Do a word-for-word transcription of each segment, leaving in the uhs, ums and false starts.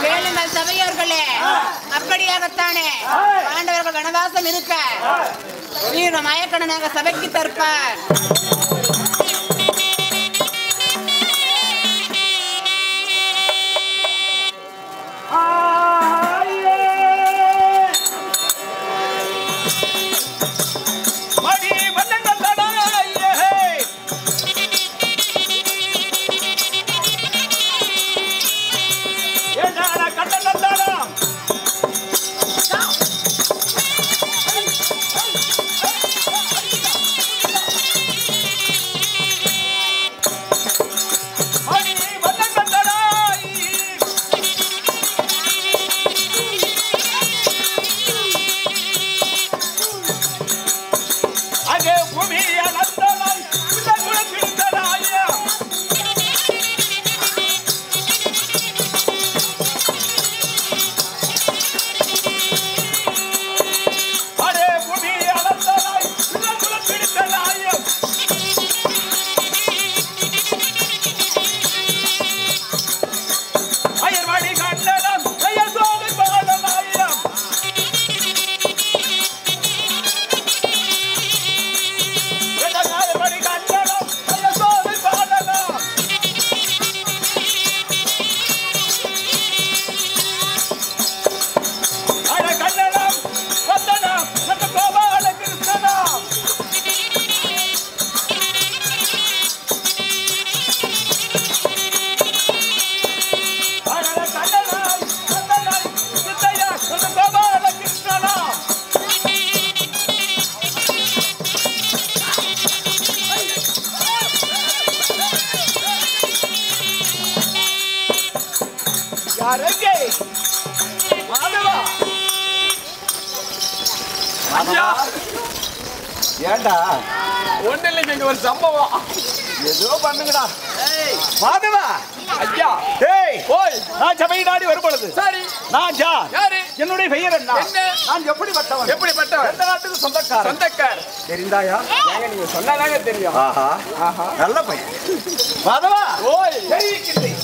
கேளுங்கள் சபையோர்களே, அப்படியாகத்தானே பாண்டவர்கள் வனவாசம் இருக்க வீர மயக்கணனாக சபைக்கு தற்பார். ஏண்டா ஒண்ணு இல்லைங்க, இங்க ஒரு சம்பவம். ஏதோ பண்ணுங்கடா. மாதவா ஐயா, ஏய் ஓய், நான் சபை நாடி வரும்பொழுது சரி, நான் யார்? யாரு? என்னுடைய பெயர் என்ன? என்ன? நான் எப்படிப்பட்டவன்? எப்படிப்பட்டவன்? எந்த நாட்டுக்கு சொந்தக்காரன்? சொந்தக்கார். தெரிந்தாயா? ஏங்க நீங்க சொன்னாதாங்க தெரியும். ஆஹா ஆஹா, நல்ல பையன். மாதவா ஓய், தெரிவிக்கின்றேன்.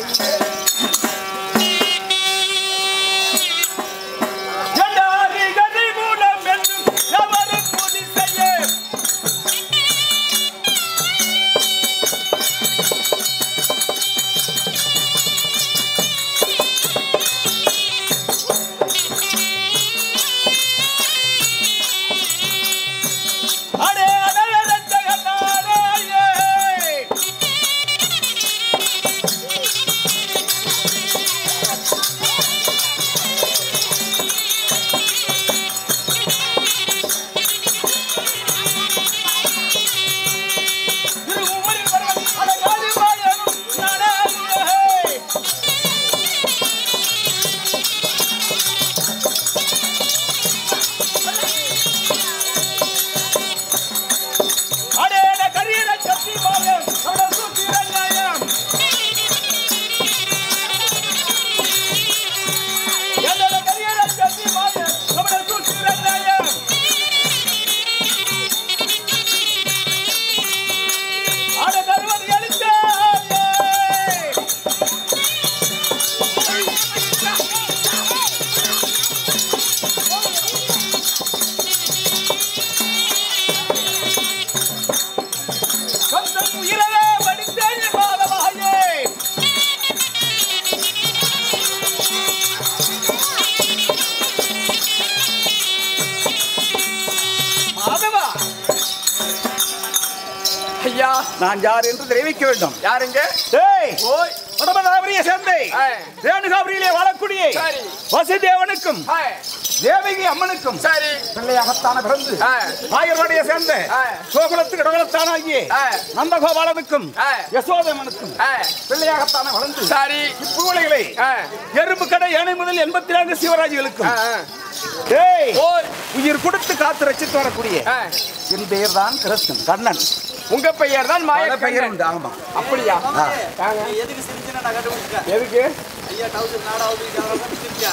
ஐயா, நான் யார் என்று தெரிவிக்க வேண்டும். யாருங்க? ஏய் ஓய், வடமதாபுரிய சேர்ந்தை ஏய், ரேணுகாபுரியிலே வாழக்கூடிய சரி, வசுதேவனுக்கும் ஏய், தேவகி அம்மனுக்கும் சரி, பிள்ளையாகத்தான பிறந்து ஏய், ஆயர்வாடியை சேர்ந்த ஏய், சோகுலத்துக்கு இடகுலத்தானாகிய ஏய், நந்தகோபாலனுக்கும் ஏய், யசோதமனுக்கும் ஏய், பிள்ளையாகத்தான வளர்ந்து சரி, இப்பூலைகளை ஏய், எறும்பு கடை யானை முதல் எண்பத்தி நான்கு சிவராஜிகளுக்கும் ஏய், ஏய், ஏய் ஓய், உயிர் கொடுத்து காத்து ரசித்து வரக்கூடிய ஏய், என் பெயர் தான் கிருஷ்ணன் கண்ணன். உங்க பெயர் தான் மாய பல பெயர் உண்டு. ஆமா அப்படியா? ஆ. ஏங்க, எதுக்கு சிரிச்சுனா நான் கண்டுபிடிச்சேன். எதுக்கு? ஐயா டவுசர் நாடாவது கேமரா சிரிச்சா.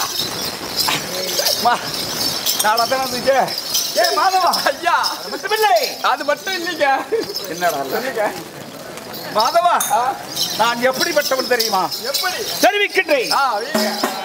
மா நாளதான் வந்துச்சு. ஏய் மாதவா ஐயா, மட்டுமில்லை. அது மட்டும் இல்லைங்க. என்னடா சொல்லுங்க. மாதவா ஆ, நான் எப்படிப்பட்டவன் தெரியுமா? எப்படி? தெரிவிக்கின்றேன். ஆ, வீங்க.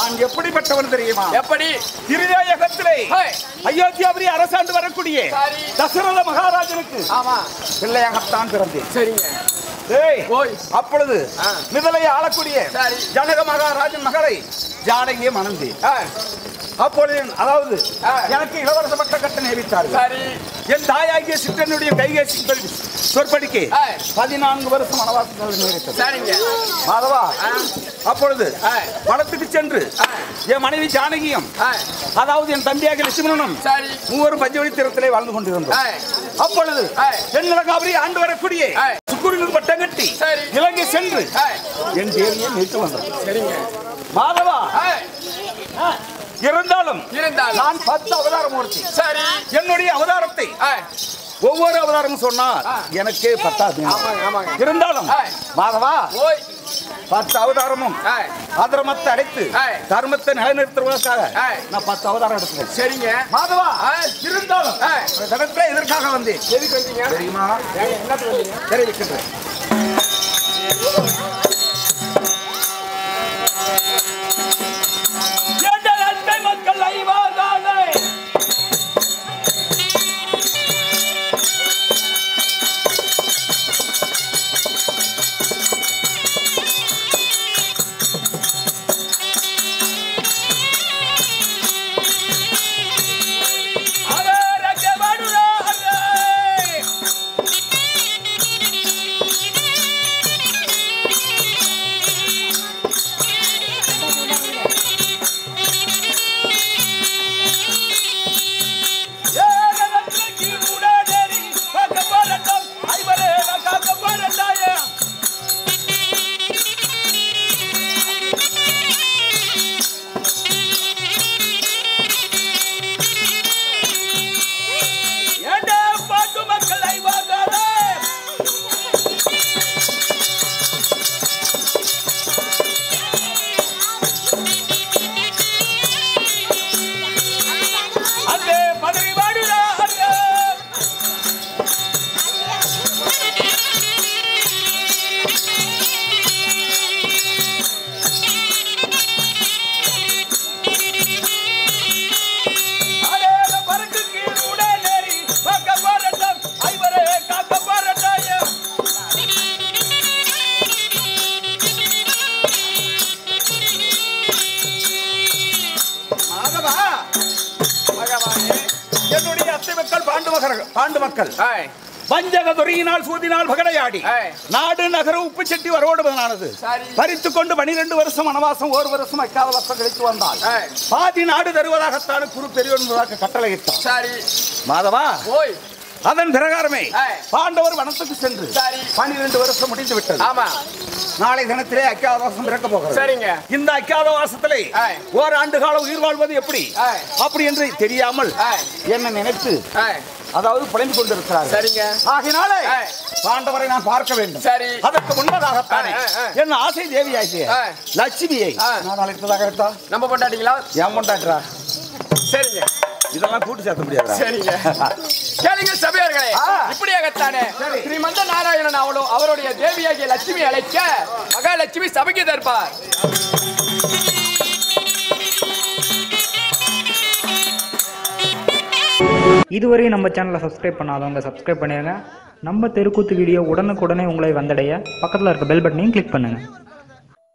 நான் எப்படிப்பட்டவன் தெரியுமா? எப்படி? திருநாயகத்திலே ஹாய். அயோத்தியாபுரி அரசாண்டு வரக்கூடிய சரி. தசரத மகாராஜனுக்கு ஆமா. பிள்ளையாகத்தான் பிறந்தேன். சரிங்க. ஏய், ஓய். அப்பொழுது ஆ. மிதலை ஆளக்கூடிய சரி. ஜனக மகாராஜன் மகளை ஜானகியை மணந்தேன். ஆ. அப்பொழுது அதாவது ஆ. எனக்கு இளவரச பட்ட கட்ட நியமித்தார்கள். சரி. என் தாயாகிய சிற்றனுடைய கைகேசி சொற்படிக்கு ஆ. பதினான்கு வருஷம் வனவாசம் நேரிட்டது. சரிங்க. மாதவா, ஆ. அப்பொழுது ஆ. வனத்துக்கு சென்று ஆ. என் மனைவி ஜானகியும் ஆ. அதாவது என் தம்பியாக லட்சுமணனும் சரி. மூவரும் பஞ்சவடி தீரத்திலே வாழ்ந்து கொண்டிருந்தோம். ஆ. அப்பொழுது ஆ. தென்னிலங்காபுரி ஆண்டு வரக்கூடிய ஆ. சுக்குரில் பட்டம் கட்டி சரி. இலங்கை சென்று ஆ. என் தேவியை மீட்டு வந்தோம். சரிங்க. மாதவா, ஆ. இருந்தாலும் இருந்தாலும் நான் பத்து அவதார மூர்த்தி. சரி. என்னுடைய அவதாரத்தை ஆ. ஒவ்வொரு அவதாரமும் சொன்னால் ஆ. எனக்கே பத்தாது. ஆமாங்க, ஆமாங்க. இருந்தாலும் ஆ. மாதவா, ஓய். பத்து அவதாரமும் ஆ. அதர்மத்தை அடைத்து ஆ. தர்மத்தை நிலைநிறுத்துவதற்காக ஆ. நான் பத்து அவதாரம் எடுத்துக்கிறேன். சரிங்க. மாதவா, ஆ. இருந்தாலும் ஆ. இந்த இடத்துல எதற்காக வந்தேன் எதுக்கு வந்தீங்க? தெரியுமா? ஏங்க, என்னத்துக்கு வந்தீங்க? தெரிவிக்கின்றேன். பாண்டு மக்கள் பஞ்சக துறையினால் சூதினால் பகடையாடி நாடு நகர உப்பு செட்டி வரோடுவதானது பறித்துக் கொண்டு பனிரெண்டு வருஷம் வனவாசம் ஒரு வருஷம் அக்காத வருஷம் கழித்து வந்தால் பாதி நாடு தருவதாகத்தான் குரு பெரியவன் கட்டளையிட்டார். மாதவா, அதன் பிரகாரமே பாண்டவர் வனத்துக்கு சென்று பனிரெண்டு வருஷம் முடிந்து விட்டது. நாளை தினத்திலே அக்காதவாசம் பிறக்க போகிறது. இந்த அக்காதவாசத்திலே ஓராண்டு காலம் உயிர் வாழ்வது எப்படி அப்படி என்று தெரியாமல் என்ன நினைத்து அதாவது புலம்பிக் கொண்டிருக்கிறார். ஆகினாலே பாண்டவரை நான் பார்க்க வேண்டும். அதற்கு முன்னதாகத்தானே என் ஆசை தேவியாகிய லட்சுமியை நான் அழைத்ததாக கேட்டா நம்ம கொண்டாடிங்களா? ஏன் கொண்டாடுறா? சரிங்க, இதெல்லாம் கூட்டு சேர்த்த முடியாது. சரிங்க, கேளுங்க சபையர்களே. இப்படியாகத்தானே ஸ்ரீமந்த நாராயணன் அவளோ அவருடைய தேவியாகிய லட்சுமி அழைக்க மகாலட்சுமி சபைக்கு தருப்பார். இதுவரை நம்ம சேனலை சப்ஸ்கிரைப் பண்ணாதவங்க சப்ஸ்கிரைப் பண்ணிடுங்க. நம்ம தெருக்கூத்து வீடியோ உடனுக்குடனே உங்களை வந்தடைய பக்கத்தில் இருக்க பெல் பட்டனையும் கிளிக் பண்ணுங்கள்.